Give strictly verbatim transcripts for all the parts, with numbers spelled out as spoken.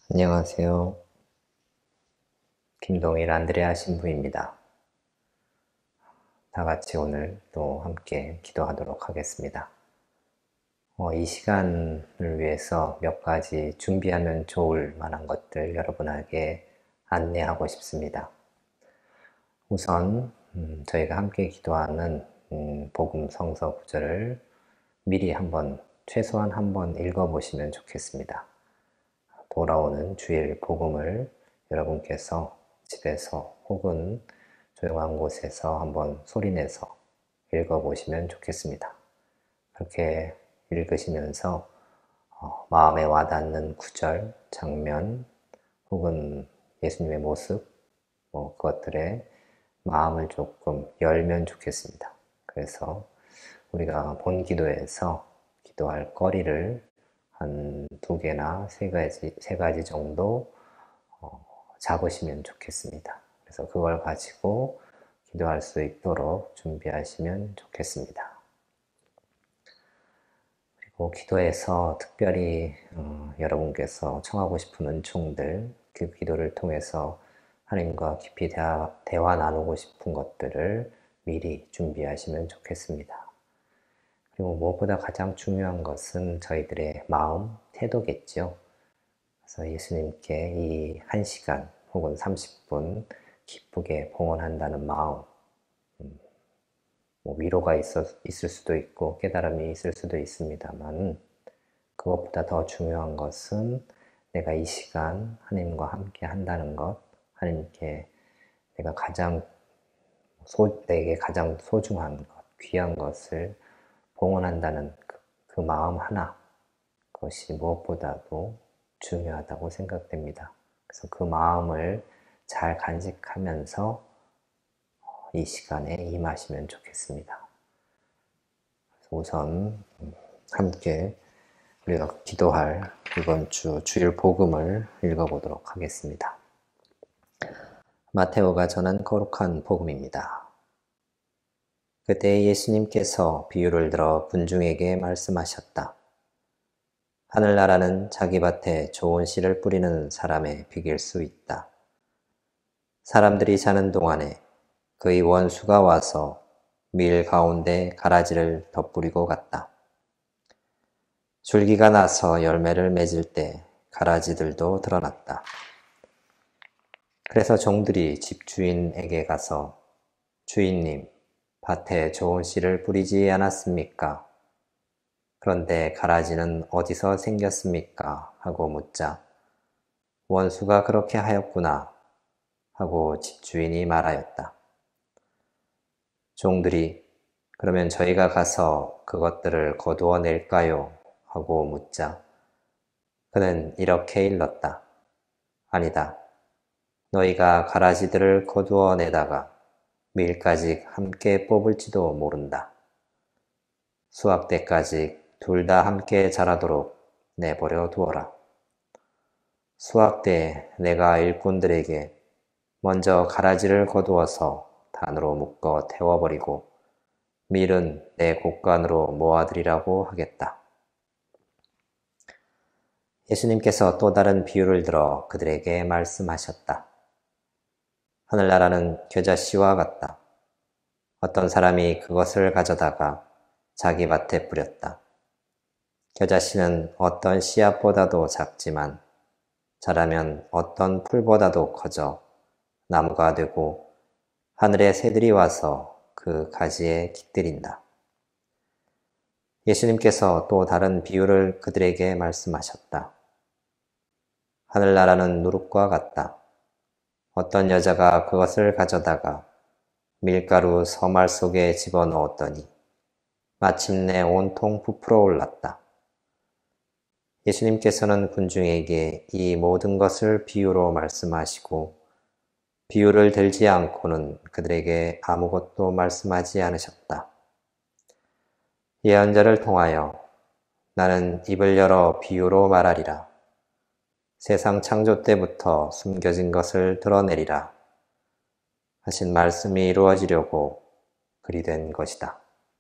안녕하세요. 김동일 안드레아 신부입니다. 다 같이 오늘 또 함께 기도하도록 하겠습니다. 어, 이 시간을 위해서 몇 가지 준비하면 좋을 만한 것들 여러분에게 안내하고 싶습니다. 우선 음, 저희가 함께 기도하는 음, 복음 성서 구절을 미리 한번 최소한 한번 읽어보시면 좋겠습니다. 돌아오는 주일 복음을 여러분께서 집에서 혹은 조용한 곳에서 한번 소리내서 읽어보시면 좋겠습니다. 그렇게 읽으시면서 어, 마음에 와닿는 구절, 장면 혹은 예수님의 모습 뭐 그것들에 마음을 조금 열면 좋겠습니다. 그래서 우리가 본 기도에서 기도할 거리를 한 두 개나 세 가지, 세 가지 정도 어, 잡으시면 좋겠습니다. 그래서 그걸 가지고 기도할 수 있도록 준비하시면 좋겠습니다. 그리고 기도에서 특별히 어, 여러분께서 청하고 싶은 은총들, 그 기도를 통해서 하나님과 깊이 대화, 대화 나누고 싶은 것들을 미리 준비하시면 좋겠습니다. 그리고 무엇보다 가장 중요한 것은 저희들의 마음, 태도겠죠. 그래서 예수님께 이 한 시간 혹은 삼십 분 기쁘게 봉헌한다는 마음, 음, 뭐 위로가 있어, 있을 수도 있고 깨달음이 있을 수도 있습니다만 그것보다 더 중요한 것은 내가 이 시간 하나님과 함께 한다는 것, 하나님께 내가 가장 소, 내게 가장 소중한 것, 귀한 것을 봉헌한다는 그, 그 마음 하나, 그것이 무엇보다도 중요하다고 생각됩니다. 그래서 그 마음을 잘 간직하면서 이 시간에 임하시면 좋겠습니다. 우선 함께 우리가 기도할 이번 주 주일 복음을 읽어보도록 하겠습니다. 마테오가 전한 거룩한 복음입니다. 그때 예수님께서 비유를 들어 군중에게 말씀하셨다. 하늘나라는 자기 밭에 좋은 씨를 뿌리는 사람의 비길 수 있다. 사람들이 자는 동안에 그의 원수가 와서 밀 가운데 가라지를 덧뿌리고 갔다. 줄기가 나서 열매를 맺을 때 가라지들도 드러났다. 그래서 종들이 집주인에게 가서 주인님, 밭에 좋은 씨를 뿌리지 않았습니까? 그런데 가라지는 어디서 생겼습니까? 하고 묻자 원수가 그렇게 하였구나 하고 집주인이 말하였다. 종들이 그러면 저희가 가서 그것들을 거두어 낼까요? 하고 묻자 그는 이렇게 일렀다. 아니다. 너희가 가라지들을 거두어 내다가 밀까지 함께 뽑을지도 모른다. 수확 때까지 둘 다 함께 자라도록 내버려 두어라. 수확 때 내가 일꾼들에게 먼저 가라지를 거두어서 단으로 묶어 태워버리고 밀은 내 곳간으로 모아들이라고 하겠다. 예수님께서 또 다른 비유를 들어 그들에게 말씀하셨다. 하늘나라는 겨자씨와 같다. 어떤 사람이 그것을 가져다가 자기 밭에 뿌렸다. 겨자씨는 어떤 씨앗보다도 작지만 자라면 어떤 풀보다도 커져 나무가 되고 하늘의 새들이 와서 그 가지에 깃들인다. 예수님께서 또 다른 비유를 그들에게 말씀하셨다. 하늘나라는 누룩과 같다. 어떤 여자가 그것을 가져다가 밀가루 서말 속에 집어넣었더니 마침내 온통 부풀어 올랐다. 예수님께서는 군중에게 이 모든 것을 비유로 말씀하시고 비유를 들지 않고는 그들에게 아무것도 말씀하지 않으셨다. 예언자를 통하여 나는 입을 열어 비유로 말하리라. 세상 창조 때부터 숨겨진 것을 드러내리라. 하신 말씀이 이루어지려고 그리 된 것이다.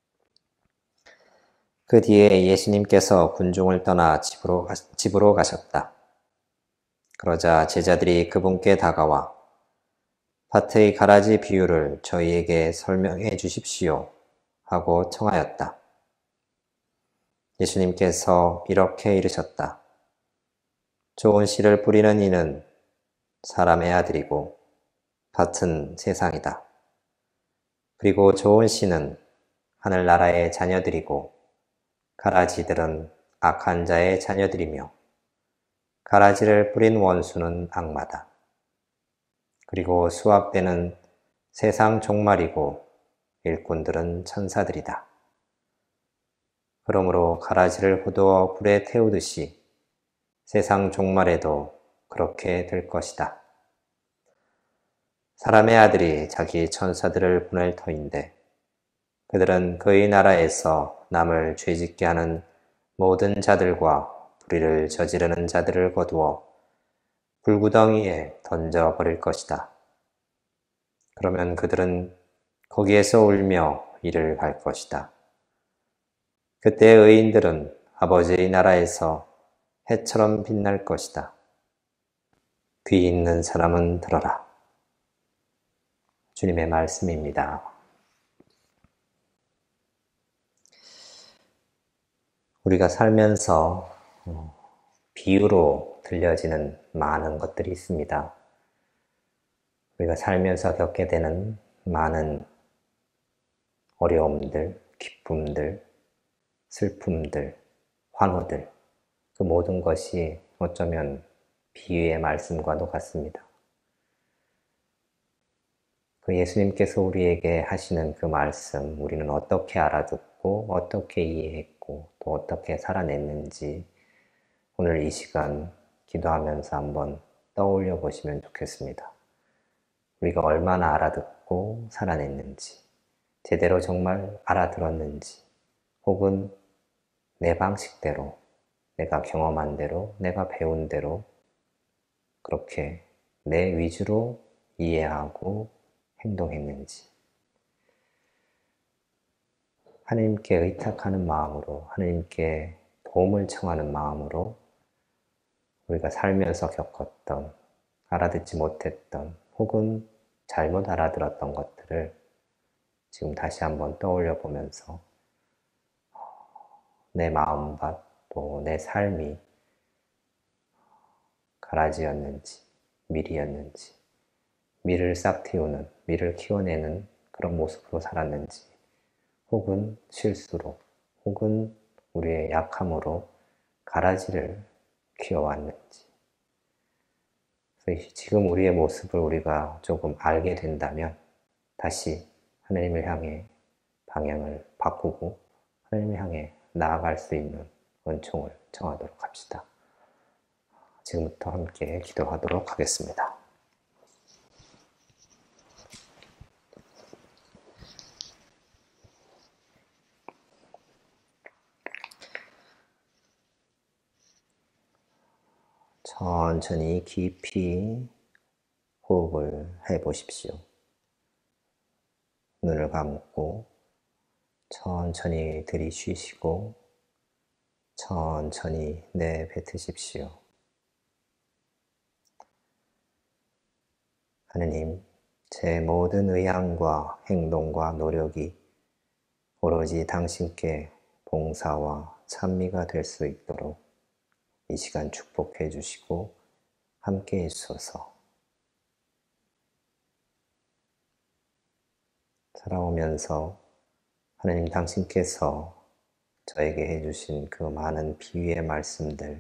그 뒤에 예수님께서 군중을 떠나 집으로, 가, 집으로 가셨다. 그러자 제자들이 그분께 다가와 밭의 가라지 비유를 저희에게 설명해 주십시오 하고 청하였다. 예수님께서 이렇게 이르셨다. 좋은 씨를 뿌리는 이는 사람의 아들이고 밭은 세상이다. 그리고 좋은 씨는 하늘나라의 자녀들이고 가라지들은 악한 자의 자녀들이며 가라지를 뿌린 원수는 악마다. 그리고 수확되는 세상 종말이고 일꾼들은 천사들이다. 그러므로 가라지를 호두어 불에 태우듯이 세상 종말에도 그렇게 될 것이다. 사람의 아들이 자기 천사들을 보낼 터인데 그들은 그의 나라에서 남을 죄짓게 하는 모든 자들과 불의를 저지르는 자들을 거두어 불구덩이에 던져버릴 것이다. 그러면 그들은 거기에서 울며 이를 갈 것이다. 그때 의인들은 아버지의 나라에서 해처럼 빛날 것이다. 귀 있는 사람은 들어라. 주님의 말씀입니다. 우리가 살면서 비유로 들려지는 많은 것들이 있습니다. 우리가 살면서 겪게 되는 많은 어려움들, 기쁨들, 슬픔들, 환호들, 그 모든 것이 어쩌면 비유의 말씀과도 같습니다. 그 예수님께서 우리에게 하시는 그 말씀, 우리는 어떻게 알아듣고 어떻게 이해했고 또 어떻게 살아냈는지 오늘 이 시간 기도하면서 한번 떠올려 보시면 좋겠습니다. 우리가 얼마나 알아듣고 살아냈는지, 제대로 정말 알아들었는지, 혹은 내 방식대로, 내가 경험한 대로, 내가 배운 대로 그렇게 내 위주로 이해하고 행동했는지, 하나님께 의탁하는 마음으로, 하나님께 도움을 청하는 마음으로 우리가 살면서 겪었던, 알아듣지 못했던, 혹은 잘못 알아들었던 것들을 지금 다시 한번 떠올려 보면서 내 마음밭, 또 내 삶이 가라지였는지, 밀이었는지, 밀을 싹 틔우는, 밀을 키워내는 그런 모습으로 살았는지, 혹은 실수로, 혹은 우리의 약함으로 가라지를 키워왔는지. 그래서 지금 우리의 모습을 우리가 조금 알게 된다면 다시 하나님을 향해 방향을 바꾸고 하나님을 향해 나아갈 수 있는 은총을 청하도록 합시다. 지금부터 함께 기도하도록 하겠습니다. 천천히 깊이 호흡을 해 보십시오. 눈을 감고 천천히 들이쉬시고 천천히 내뱉으십시오. 하느님, 제 모든 의향과 행동과 노력이 오로지 당신께 봉사와 찬미가 될 수 있도록 이 시간 축복해 주시고 함께 해주소서. 살아오면서 하나님 당신께서 저에게 해주신 그 많은 비유의 말씀들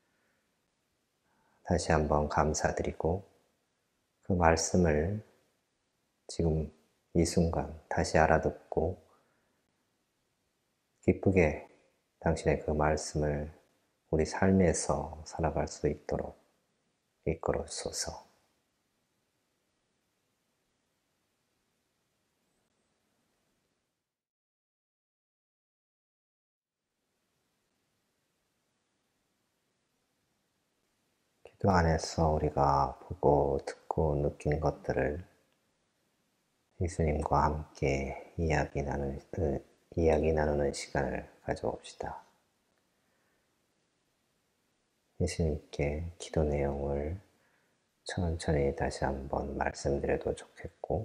다시 한번 감사드리고 그 말씀을 지금 이 순간 다시 알아듣고 기쁘게 당신의 그 말씀을 우리 삶에서 살아갈 수 있도록 이끌어 주소서. 기도 안에서 우리가 보고 듣고 느낀 것들을 예수님과 함께 이야기 나누는, 이야기 나누는 시간을 가져봅시다. 예수님께 기도 내용을 천천히 다시 한번 말씀드려도 좋겠고,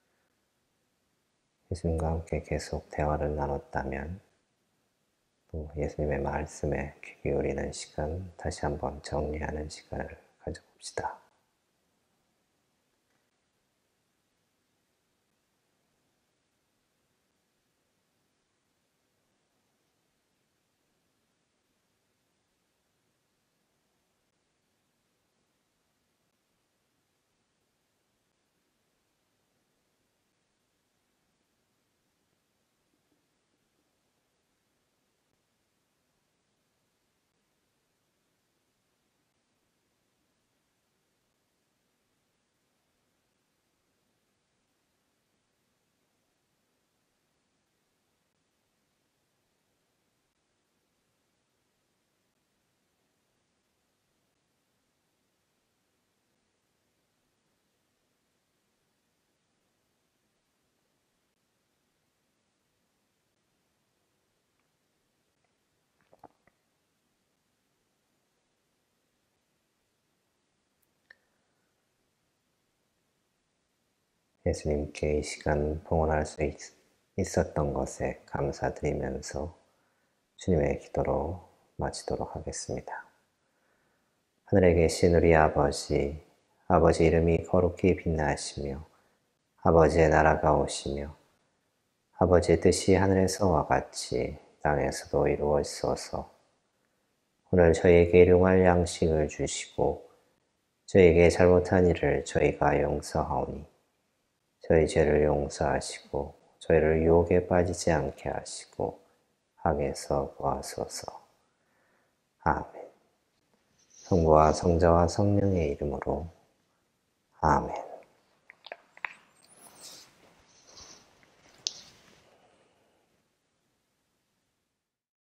예수님과 함께 계속 대화를 나눴다면 또 예수님의 말씀에 귀 기울이는 시간, 다시 한번 정리하는 시간을 가져봅시다. 예수님께 이 시간 봉헌할 수 있, 있었던 것에 감사드리면서 주님의 기도로 마치도록 하겠습니다. 하늘에 계신 우리 아버지, 아버지 이름이 거룩히 빛나시며 아버지의 나라가 오시며 아버지의 뜻이 하늘에서와 같이 땅에서도 이루어지소서. 오늘 저희에게 일용할 양식을 주시고 저희에게 잘못한 일을 저희가 용서하오니 저희 죄를 용서하시고 저희를 유혹에 빠지지 않게 하시고 악에서 구하소서. 아멘. 성부와 성자와 성령의 이름으로 아멘.